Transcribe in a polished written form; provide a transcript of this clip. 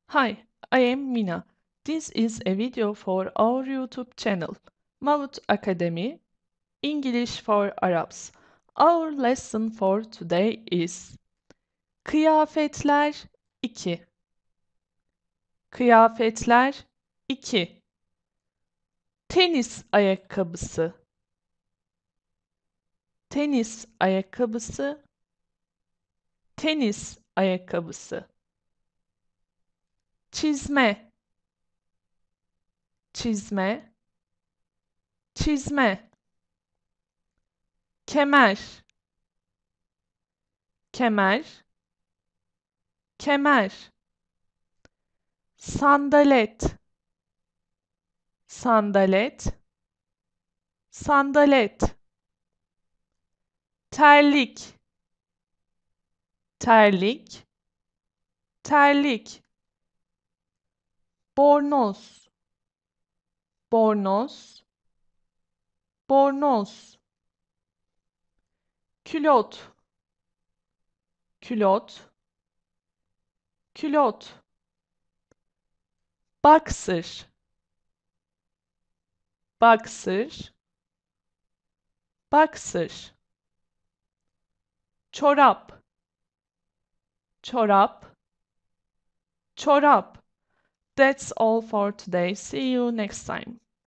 Hi, I am Mina. This is a video for our YouTube channel, Mavut Academy, English for Arabs. Our lesson for today is Kıyafetler 2. Kıyafetler 2. Tenis ayakkabısı. Tenis ayakkabısı. Tenis ayakkabısı. Çizme. Çizme. Çizme. Kemer. Kemer. Kemer. Sandalet. Sandalet. Sandalet. Terlik. Terlik. Terlik. Bornoz. Bornoz. Bornoz. Külot. Külot. Külot. Boxer. Boxer. Boxer. Çorap. Çorap. Çorap. That's all for today. See you next time.